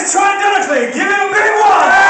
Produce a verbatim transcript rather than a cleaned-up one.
Let's try Donockley. Give him a big one.